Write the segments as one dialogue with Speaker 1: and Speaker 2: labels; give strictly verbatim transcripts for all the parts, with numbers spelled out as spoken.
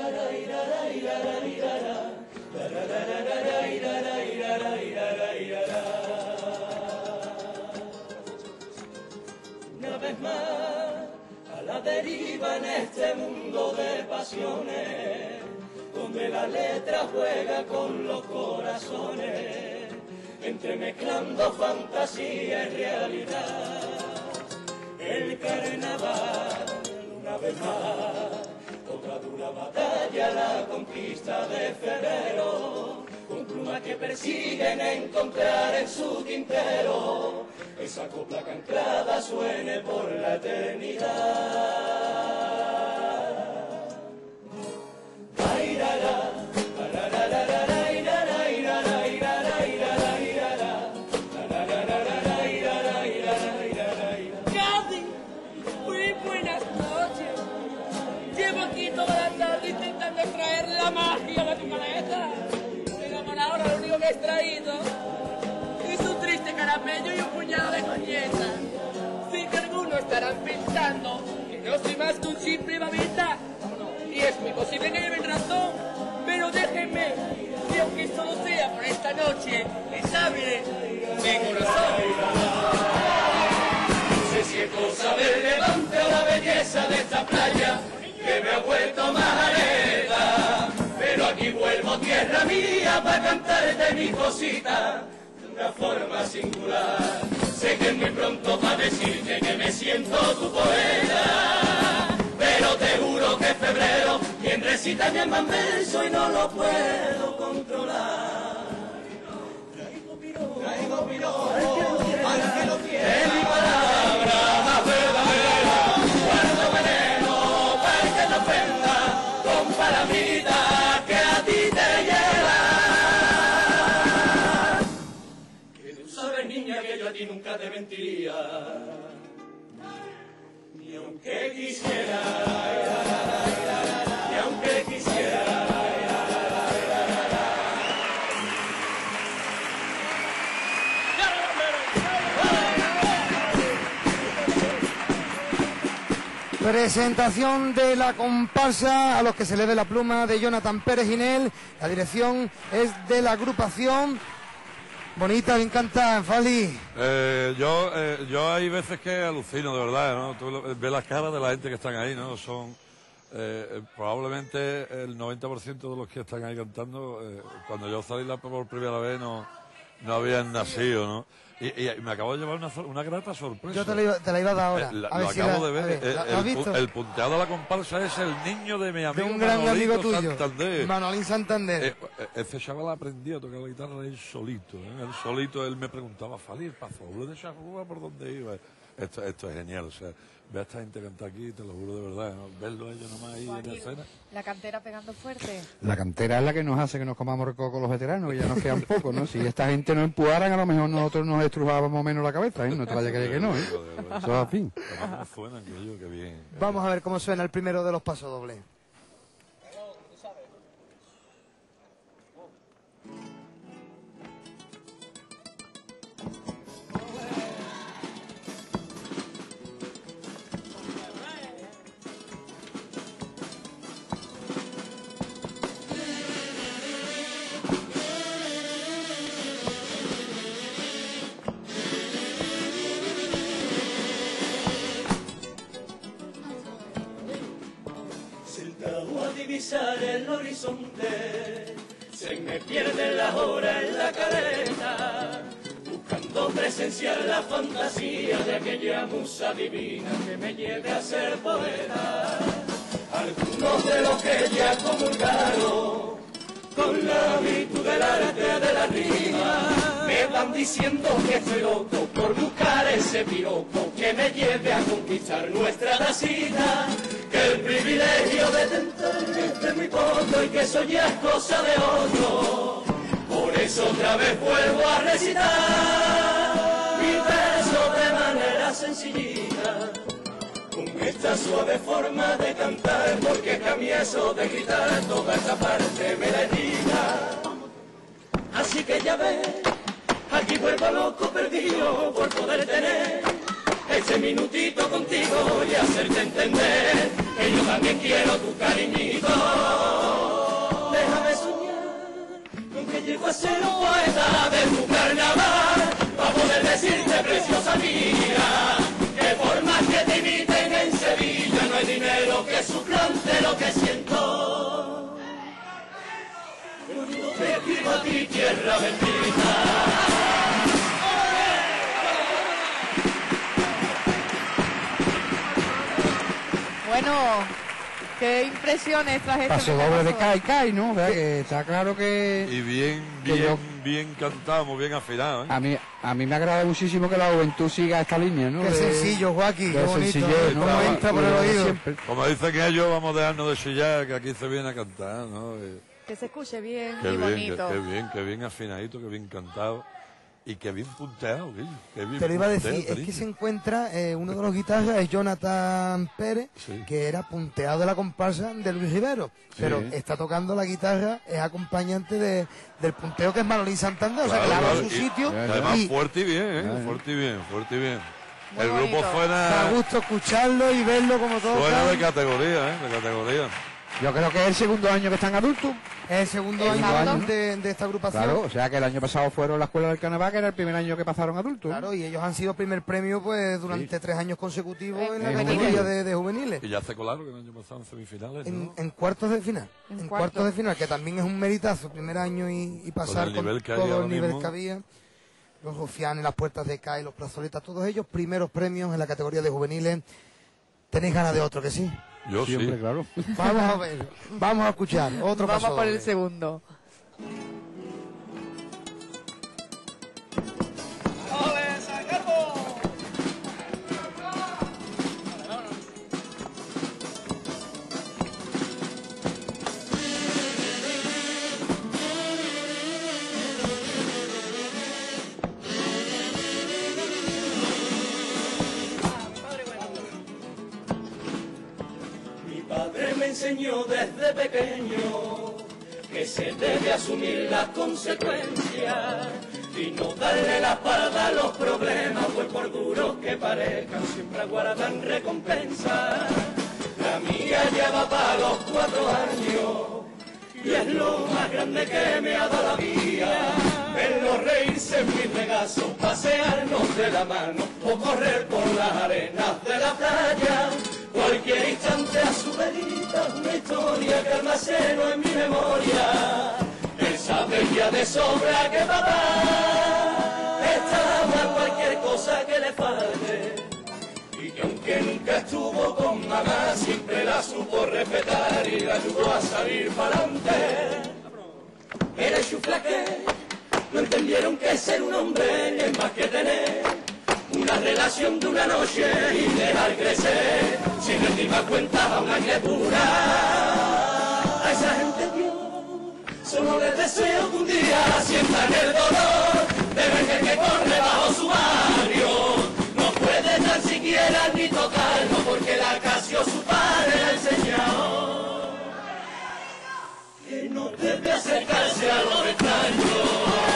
Speaker 1: Una vez más a la deriva en este mundo de pasiones, donde la letra juega con los corazones, entremezclando fantasía y realidad. El carnaval, una vez más, otra dura batalla, la conquista de febrero, con plumas que persiguen encontrar en su tintero esa copla que anclada suene por la eternidad. Bairará,
Speaker 2: Casi, muy buenas noches. Llevo aquí toda la tarde intentando extraer la magia de tu cabeza. Pero por ahora lo único que he extraído es un triste caramello y un puñado de coñeta. Sé que algunos estarán pensando que no soy más que un simple babita. Y es muy posible que lleven razón, pero déjenme que aunque solo sea por esta noche, les hable de corazón.
Speaker 1: no sé si es cosa del levante o la belleza de esta playa que me ha vuelto majareta, pero aquí vuelvo tierra mía para cantarte mi cosita de una forma singular. Sé que es muy pronto para decirte que me siento tu poeta, pero te juro que es febrero quien recita mi más verso y no lo puedo controlar. Traigo piropo, traigo piropo, al que lo quiera, es mi palabra más verdadera. Guardo veneno para que no ofenda, con palabritas que a ti te llevan. Que tú sabes, niña, que yo a ti nunca te mentiría, ni aunque quisiera, ni aunque quisiera.
Speaker 3: Presentación de la comparsa a los que se le ve la pluma de Jonathan Pérez Ginel. La dirección es de la agrupación. Bonita, me encanta, Fali.
Speaker 4: Eh, yo, eh, yo hay veces que alucino, de verdad, ¿no? Tú ves las caras de la gente que están ahí, ¿no? Son eh, probablemente el noventa por ciento de los que están ahí cantando, eh, cuando yo salí la por primera vez no, no habían nacido, ¿no? Y, y me acabo de llevar una, una grata sorpresa.
Speaker 3: Yo te la iba, te la iba a dar ahora.
Speaker 4: Eh, la,
Speaker 3: a ver
Speaker 4: lo
Speaker 3: si
Speaker 4: acabo
Speaker 3: la,
Speaker 4: de ver.
Speaker 3: ver,
Speaker 4: el,
Speaker 3: ¿la,
Speaker 4: el,
Speaker 3: has visto?
Speaker 4: el punteado de la comparsa es el niño de mi amigo
Speaker 3: de un gran
Speaker 4: Manolito
Speaker 3: amigo tuyo,
Speaker 4: Santander.
Speaker 3: Manolín Santander.
Speaker 4: Eh, eh, ese chaval aprendió a tocar la guitarra él solito. ¿eh? Él solito, él me preguntaba, Fali, el paso de Charrúa, ¿por dónde iba? Esto, esto es genial, o sea, ve a esta gente cantar aquí, te lo juro de verdad, ¿no? Verlo ellos nomás ahí en la escena.
Speaker 5: La cantera pegando fuerte.
Speaker 6: La cantera es la que nos hace que nos comamos recoco los veteranos, que ya nos quedan poco, ¿no? Si esta gente nos empujaran, a lo mejor nosotros nos estrujábamos menos la cabeza, ¿eh? No te vayas a creer que no, ¿eh? Eso es así.
Speaker 4: ¿Cómo suenan, que yo, qué bien?
Speaker 3: Vamos a ver cómo suena el primero de los pasodobles.
Speaker 1: Divisar el horizonte, se me pierde la hora en la caleta, buscando presenciar la fantasía de aquella musa divina que me lleve a ser poeta. Algunos de los que ya comulgaron con la virtud del arte de la rima me van diciendo que estoy loco por buscar ese piropo que me lleve a conquistar nuestra tacita, que el privilegio de tentarme es muy poco y que eso ya es cosa de otro. Por eso otra vez vuelvo a recitar mi verso de manera sencillita, con esta suave forma de cantar, porque es que a mí eso de gritar toda esta parte me la irrita. Así que ya ves, aquí vuelvo loco perdido por poder tener ese minutito contigo y hacerte entender que yo también quiero tu cariñito. Déjame soñar con que llego a ser un poeta de tu carnaval, para poder decirte, preciosa mía, que por más que te imiten en Sevilla, no hay dinero que suplante lo que siento. Te escribo a ti, tierra bendita.
Speaker 5: Bueno, qué impresiones tras este
Speaker 6: Paso doble de Kai Kai, ¿no? O sea, que está claro que...
Speaker 4: Y bien,
Speaker 6: que
Speaker 4: bien,
Speaker 6: yo-
Speaker 4: bien cantado, muy bien afinado, ¿eh?
Speaker 6: A mí, a mí me agrada muchísimo que la juventud siga esta línea, ¿no?
Speaker 3: Qué
Speaker 6: De-
Speaker 3: sencillo, Joaquín,
Speaker 6: de
Speaker 3: qué bonito.
Speaker 6: sencillez, ¿no?
Speaker 3: Cómo
Speaker 4: Claro,
Speaker 3: entra por el
Speaker 6: Y de
Speaker 3: oído.
Speaker 6: siempre.
Speaker 4: Como dicen ellos, vamos a dejarnos de chillar, que aquí se viene a cantar, ¿no? Y
Speaker 5: Que se escuche bien
Speaker 4: qué
Speaker 5: y
Speaker 4: bien,
Speaker 5: bonito.
Speaker 4: qué, qué bien, qué bien afinadito, qué bien cantado. Y qué bien punteado, Guillo, qué bien
Speaker 3: Te lo iba a
Speaker 4: punteado,
Speaker 3: decir, es que
Speaker 4: cariño.
Speaker 3: se encuentra eh, uno de los guitarras, es Jonathan Pérez,
Speaker 4: Sí.
Speaker 3: que era punteado de la comparsa de Luis Rivero, pero
Speaker 6: Sí.
Speaker 3: está tocando la guitarra, es acompañante de, del punteo que es Manolín Santander, o sea, que
Speaker 4: Claro,
Speaker 3: le ha dado
Speaker 4: claro,
Speaker 3: su
Speaker 4: y-
Speaker 3: sitio.
Speaker 6: y
Speaker 4: Además,
Speaker 3: y
Speaker 4: fuerte y bien, ¿eh?
Speaker 6: Ya, ya.
Speaker 4: Fuerte y bien, fuerte y bien.
Speaker 5: Muy
Speaker 4: el grupo
Speaker 5: bonito.
Speaker 3: da
Speaker 4: suena,
Speaker 3: gusto escucharlo y verlo como todo.
Speaker 4: suena de categoría, ¿eh? De categoría.
Speaker 6: Yo creo que es el segundo año que están adultos.
Speaker 3: Es el segundo
Speaker 5: Exacto.
Speaker 3: año de, de esta agrupación.
Speaker 6: Claro, o sea que el año pasado fueron la escuela del carnaval, que era el primer año que pasaron adultos.
Speaker 3: Claro, y ellos han sido primer premio pues durante tres años consecutivos en la
Speaker 6: En
Speaker 3: categoría
Speaker 6: juveniles.
Speaker 3: de, de juveniles.
Speaker 4: Y ya se colaron el año pasado en semifinales,
Speaker 3: En,
Speaker 4: ¿no?
Speaker 3: en cuartos de final.
Speaker 5: En
Speaker 3: En,
Speaker 5: cuartos.
Speaker 3: cuartos de final, que también es un meritazo, primer año y, y pasar
Speaker 4: el
Speaker 3: con,
Speaker 4: nivel que hay
Speaker 3: todo
Speaker 4: ahora
Speaker 3: el nivel
Speaker 4: mismo.
Speaker 3: que había. Los rufianes, las puertas de C A I, los plazoletas, todos ellos primeros premios en la categoría de juveniles. ¿Tenéis ganas de otro, que sí?
Speaker 4: Yo sí.
Speaker 6: Siempre, claro.
Speaker 3: Vamos a ver, vamos a escuchar otro
Speaker 5: Vamos
Speaker 3: paso
Speaker 5: por el
Speaker 3: doble.
Speaker 5: segundo.
Speaker 1: Mi padre me enseñó desde pequeño que se debe asumir las consecuencias y no darle la espalda a los problemas, pues por duros que parezcan siempre aguardan recompensa. La mía ya va para los cuatro años y es lo más grande que me ha dado la vida. Verlo reírse en mis regazos, pasearnos de la mano o correr por las arenas de la playa. Cualquier instante a su verita, una historia que almaceno en mi memoria. Él sabe ya de sobra que papá está para cualquier cosa que le falte. Y que aunque nunca estuvo con mamá, siempre la supo respetar y la ayudó a salir para adelante. Era chuflaque, no entendieron que ser un hombre es más que tener una relación de una noche y dejar crecer, sin encima cuenta a una criatura. A esa gente Dios solo les deseo que un día sientan el dolor de ver que el que corre bajo su barrio no puede tan siquiera ni tocarlo, porque la Casio su padre le ha enseñado que no debe acercarse a los extraños.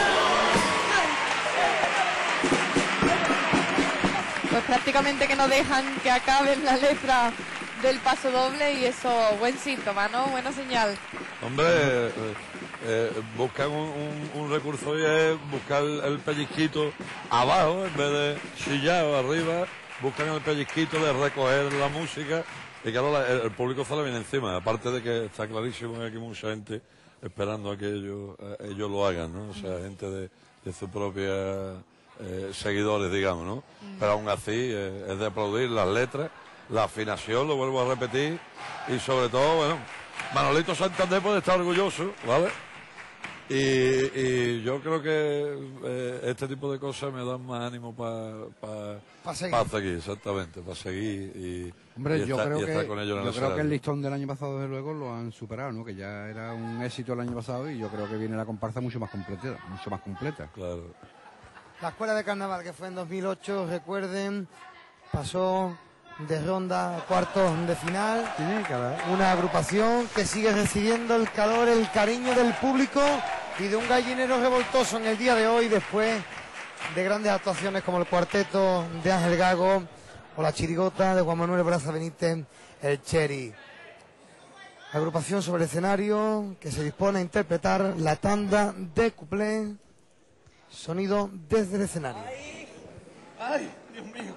Speaker 5: Pues prácticamente que no dejan que acaben la letra del paso doble y eso, buen síntoma, ¿no? Buena señal.
Speaker 4: Hombre, eh, eh, buscan un, un- un recurso y es buscar el pellizquito abajo en vez de chillar o arriba. Buscan el pellizquito de recoger la música y claro, la- el, el público se le viene encima. Aparte de que está clarísimo que aquí hay mucha gente esperando a que ellos, eh, ellos lo hagan, ¿no? O sea, gente de, de su propia eh, seguidores, digamos, ¿no? Pero aún así eh, es de aplaudir las letras, la afinación, lo vuelvo a repetir, y sobre todo, bueno, Manolito Santander puede estar orgulloso, ¿vale? Y, y yo creo que eh, este tipo de cosas me dan más ánimo para pa,
Speaker 3: Pa seguir.
Speaker 4: pa seguir, exactamente, para seguir y,
Speaker 6: Hombre,
Speaker 4: y
Speaker 6: yo
Speaker 4: estar,
Speaker 6: creo
Speaker 4: y estar
Speaker 6: que,
Speaker 4: con ellos en
Speaker 6: yo
Speaker 4: el
Speaker 6: creo que el
Speaker 4: escenario.
Speaker 6: listón del año pasado, desde luego, lo han superado, ¿no? Que ya era un éxito el año pasado y yo creo que viene la comparsa mucho más completa, mucho más completa.
Speaker 4: Claro.
Speaker 3: La escuela de carnaval que fue en dos mil ocho, recuerden, pasó de ronda a cuartos de final.
Speaker 6: Tiene cada...
Speaker 3: Una agrupación que sigue recibiendo el calor, el cariño del público y de un gallinero revoltoso en el día de hoy, después de grandes actuaciones como el cuarteto de Ángel Gago o La Chirigota de Juan Manuel Braza Benítez, el Cheri. Agrupación sobre el escenario que se dispone a interpretar la tanda de cuplé, sonido desde el escenario.
Speaker 2: Ay, Dios mío.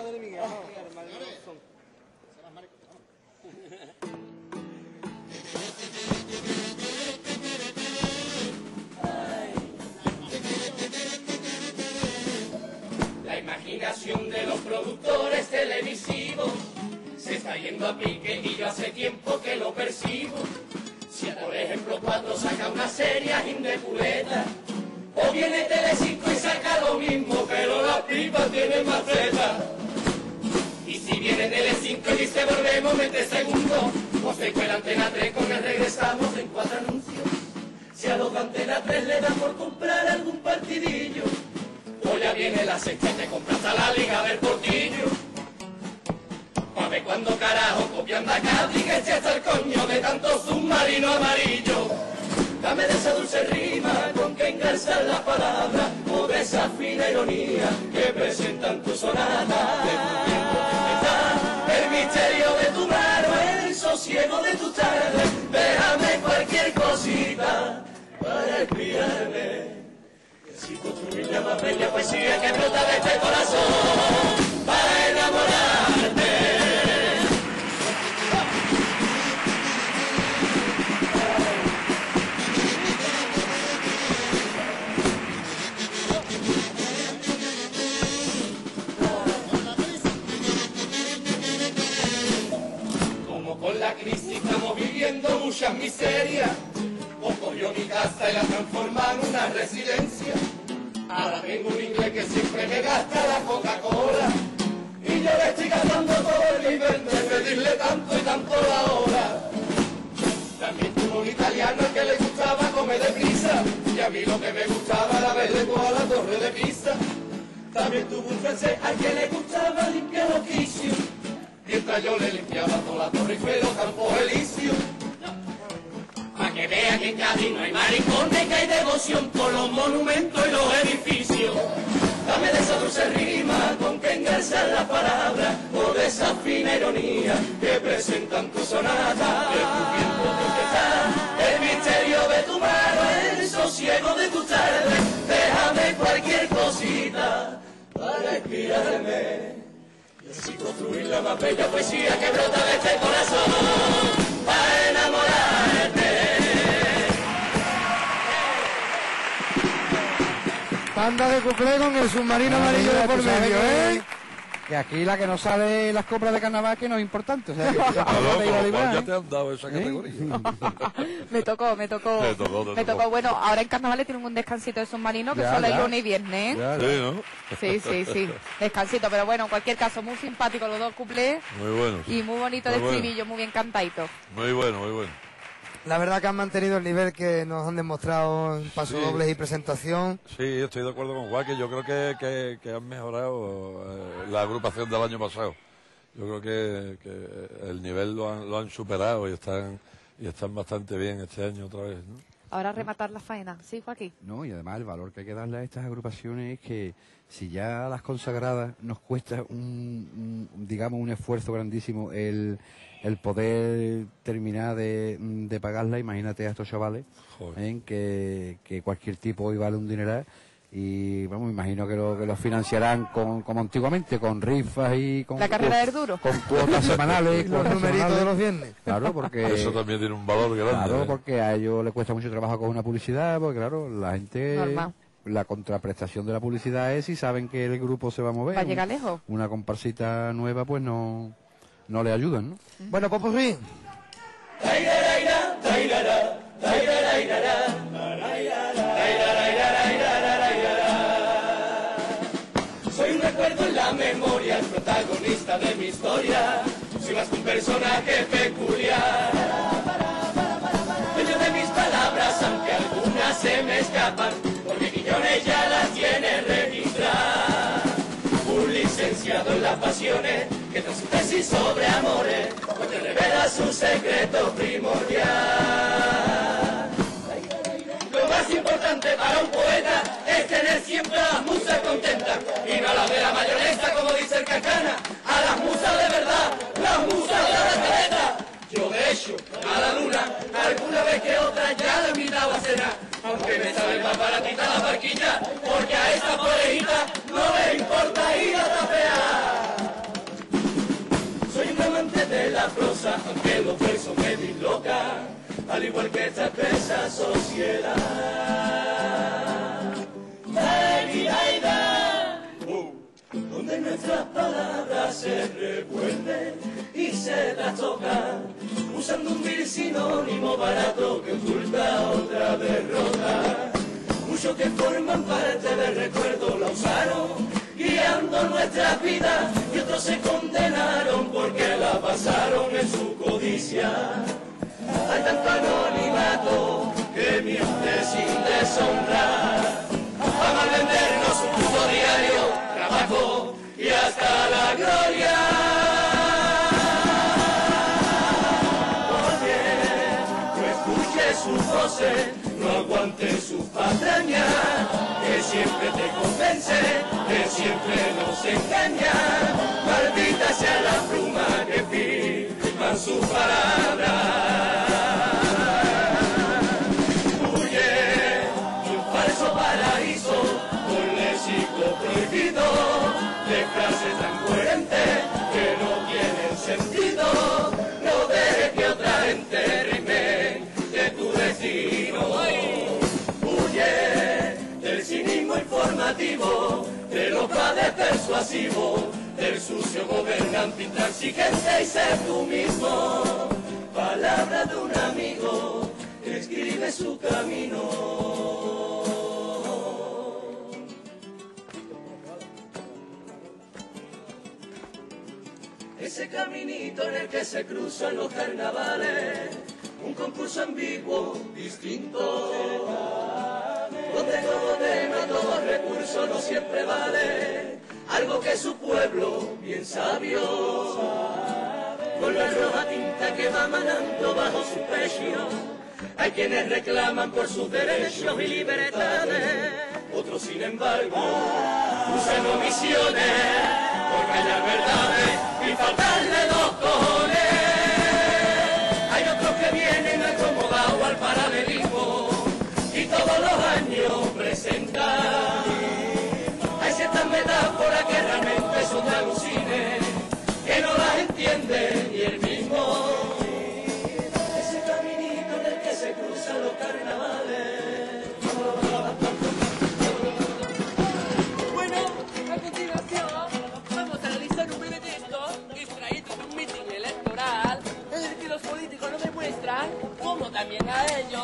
Speaker 1: La imaginación de los productores televisivos se está yendo a pique y yo hace tiempo que lo percibo. Si por ejemplo cuatro saca una serie indepuleta, o viene Telecinco y saca lo mismo, pero la pipa tiene más feta. Y si viene Telecinco y dice volvemos, mete segundo, o se cuela Antena tres con el regresamos en cuatro anuncios. Si a los de Antena tres le dan por comprar algún partidillo, o ya viene la sexta y te compras a la Liga del Portillo. A ver cuando carajo copian la Cádiz que se hasta el coño de tanto submarino amarillo. Dame de esa dulce rima con que engarzar la palabra, o de esa fina ironía que presentan tu sonata. De tu tiempo que está el misterio de tu mano, el sosiego de tu tarde. Déjame cualquier cosita para inspirarme. Si construir la más bella poesía que brota de este corazón para enamorarte. Como con la crisis estamos viviendo muchas miserias, o cogió mi casa y la transformó en una residencia. Ahora tengo un inglés que siempre me gasta la Coca-Cola, y yo le estoy gastando todo el nivel de pedirle tanto y tanto la hora. También tuvo un italiano al que le gustaba comer deprisa, y a mí lo que me gustaba era verle toda la torre de Pisa. También tuvo un francés al que le gustaba limpiar los quicios, mientras yo le limpiaba toda la torre y fue los campos elíseos. Pa' que vea que en Cádiz no hay maricones, que hay devoción por los monumentos y los edificios. Dame de esa dulce rima con que engarzar la palabra, o de esa fina ironía que presentan tu sonata. De tu tiempo que está el misterio de tu mano, el sosiego de tu tarde. Déjame cualquier cosita para inspirarme, y así construir la más bella poesía que brota de este corazón para enamorarte.
Speaker 3: Banda de cuplé con el submarino amarillo de por medio, ¿eh?
Speaker 6: Que aquí la que no sale las compras de carnaval que no es importante. O sea, que
Speaker 4: Claro,
Speaker 6: te
Speaker 4: con
Speaker 6: iba a
Speaker 4: lo
Speaker 6: librar,
Speaker 4: cual ya
Speaker 6: ¿eh?
Speaker 4: te han dado esa categoría.
Speaker 5: Me tocó, me tocó.
Speaker 4: Te tocó, te
Speaker 5: me
Speaker 4: tocó.
Speaker 5: tocó. Bueno, ahora en carnavales tienen un descansito de submarino que
Speaker 6: Ya,
Speaker 5: solo hay
Speaker 6: ya.
Speaker 5: lunes y viernes. ¿eh?
Speaker 6: Ya, ya.
Speaker 4: Sí, ¿no?
Speaker 5: Sí, sí, sí. Descansito, pero bueno, en cualquier caso, muy simpático los dos cuplés
Speaker 4: Muy bueno.
Speaker 5: y muy bonito el
Speaker 4: Muy bueno.
Speaker 5: estribillo, muy bien cantadito.
Speaker 4: Muy bueno, muy bueno.
Speaker 3: La verdad que han mantenido el nivel que nos han demostrado en pasodobles
Speaker 4: Sí.
Speaker 3: y presentación.
Speaker 4: Sí, estoy de acuerdo con Juan, que yo creo que, que, que han mejorado eh, la agrupación del año pasado. Yo creo que, que el nivel lo han, lo han superado y están y están bastante bien este año otra vez, ¿no?
Speaker 5: Ahora rematar la faena. ¿Sí, Joaquín?
Speaker 6: No, y además el valor que hay que darle a estas agrupaciones es que si ya a las consagradas nos cuesta un, un, digamos, un esfuerzo grandísimo el, el poder terminar de, de pagarla, imagínate a estos chavales,
Speaker 4: Joder.
Speaker 6: ¿eh? que, que cualquier tipo hoy vale un dineral. Y vamos, me imagino que lo, que lo financiarán con, como antiguamente, con rifas y con,
Speaker 5: La carrera
Speaker 6: cuotas-
Speaker 5: del duro.
Speaker 6: con cuotas semanales.
Speaker 3: Los
Speaker 6: cuotas
Speaker 3: numeritos
Speaker 6: semanales.
Speaker 3: de los viernes.
Speaker 6: Claro, porque...
Speaker 4: Eso también tiene un valor grande.
Speaker 6: Claro,
Speaker 4: ¿eh?
Speaker 6: porque a ellos les cuesta mucho trabajo con una publicidad, porque claro, la gente...
Speaker 5: Normal.
Speaker 6: La contraprestación de la publicidad es si saben que el grupo se va a mover.
Speaker 5: Va a llegar
Speaker 6: Un-
Speaker 5: lejos.
Speaker 6: Una comparsita nueva, pues no, no le ayudan, ¿no?
Speaker 3: Bueno, pues por fin.
Speaker 1: Soy un recuerdo en la memoria, el protagonista de mi historia. Soy más que un personaje peculiar. Dueño de mis palabras, aunque algunas se me escapan, porque millones ya las tiene registradas. Un licenciado en las pasiones, que tras su tesis sobre amores, pues te revela su secreto primordial. Lo más importante para un poeta es tener siempre a las musas contentas y no a las de la mayonesa, como dice el Cacana, a las se revuelve y se las toca, usando un vil sinónimo barato que oculta otra derrota. Muchos que forman parte del recuerdo la usaron, guiando nuestras vidas, y otros se condenaron porque la pasaron en su codicia. Hay tanto anonimato que miente sin deshonrar, vamos a vendernos un puto diario, trabajo y hasta la gloria. Oye, no escuches sus voces, no aguantes sus patrañas, que siempre te convence, que siempre nos engaña. Maldita sea la pluma que firman sus palabras. Paraíso, con léxico prohibido, de frases tan coherentes que no tienen sentido. No dejes que otra gente rime de tu destino. Huye del cinismo informativo, de los padres persuasivos, del sucio gobernante intransigente y sé tú mismo. Palabra de un amigo que escribe su camino. Ese caminito en el que se cruzan los carnavales, un concurso ambiguo, distinto, donde todo tema, todo recurso no siempre vale, algo que su pueblo, bien sabio, con la roja tinta que va manando bajo su pecho, hay quienes reclaman por sus derechos y libertades, otros sin embargo usan omisiones por callar verdades y faltarle los cojones. Hay otros que vienen acomodados al paralelismo y todos los años presentan. Hay ciertas metáforas que realmente son de alucines, que no las entiende ni el mismo. Ese caminito en el que se cruzan los carnavales.
Speaker 2: Como también a ellos.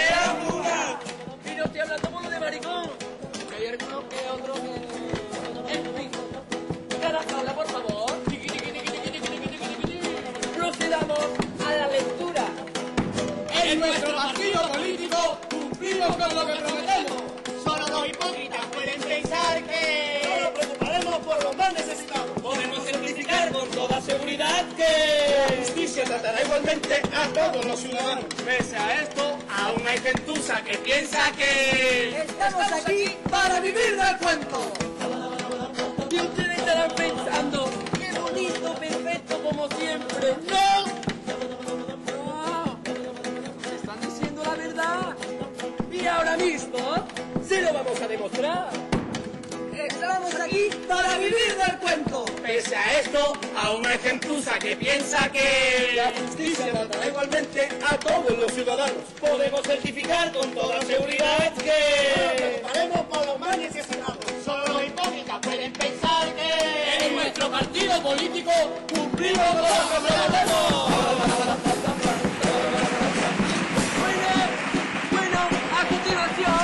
Speaker 2: Y no estoy hablando por lo de maricón, que hay algunos que otros que... En fin, cada tabla, por favor. Procedamos a la lectura.
Speaker 7: En nuestro partido político cumplimos con lo que prometemos. Solo los hipócritas pueden pensar que...
Speaker 1: No nos preocuparemos por los más necesitados. Podemos certificar con toda seguridad que la justicia tratará igualmente a todos los ciudadanos.
Speaker 7: Pese a esto, aún hay gentuza que piensa que...
Speaker 2: Estamos aquí para vivir del cuento. Y ustedes estarán pensando, qué bonito, perfecto, como siempre. ¡No! ¡No! Están diciendo la verdad. Y ahora mismo se lo vamos a demostrar. Estamos aquí para vivir del cuento.
Speaker 7: Pese a esto, aún hay gentuza que piensa que...
Speaker 1: La justicia tratará igualmente a todos los ciudadanos. Podemos certificar con toda seguridad que...
Speaker 7: Nos preocuparemos por los más necesitados. Solo los hipócritas pueden pensar que...
Speaker 2: En nuestro partido político
Speaker 1: cumplimos con lo que prometemos.
Speaker 2: Bueno, bueno, a continuación...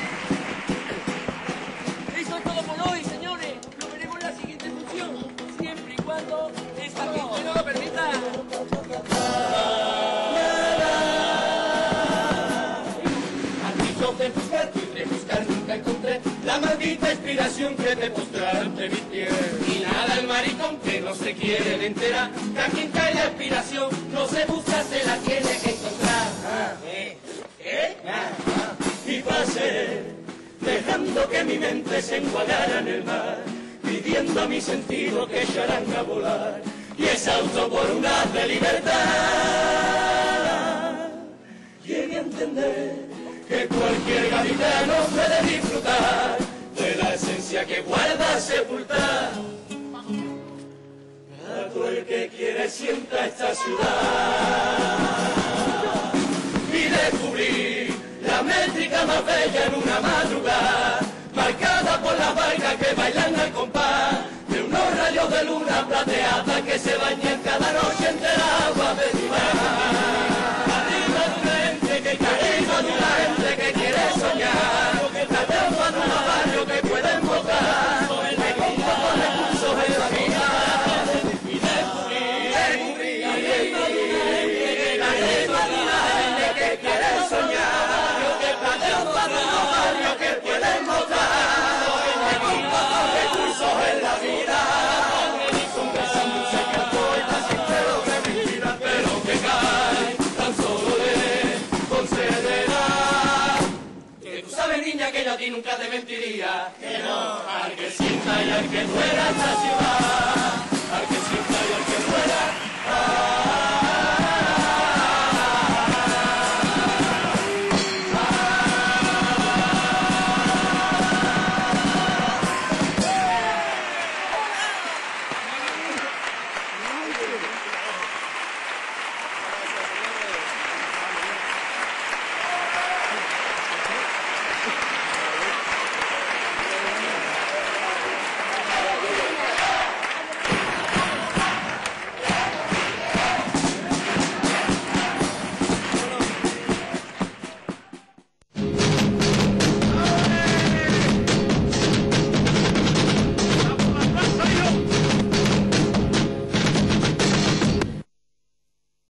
Speaker 2: Eso es todo por hoy, señores. Lo veremos en la siguiente función, siempre y cuando esta gente no lo permita.
Speaker 1: Antes de buscar y rebuscar nunca encontré la maldita inspiración que te postrara ante mi piel. Y nada el maricón que no se quiere enterar, que a quien cae la inspiración no se busca, se la tiene que encontrar. Ah, ¿eh? ¿Eh? Ah, ah. Y pasé dejando que mi mente se enjuagara en el mar, pidiendo a mi sentido que echaran a volar, y exhausto por un haz de libertad, llegué a entender que cualquier gaditano puede disfrutar de la esencia que guarda sepultar. A todo el que quiere sienta esta ciudad y descubrir la métrica más bella en una madrugada, marcada por las barcas que bailan al compás de unos rayos de luna plateados. a ti nunca te mentiría. Que no, al que sienta y al que duela esta ciudad, al que sienta y al que duela.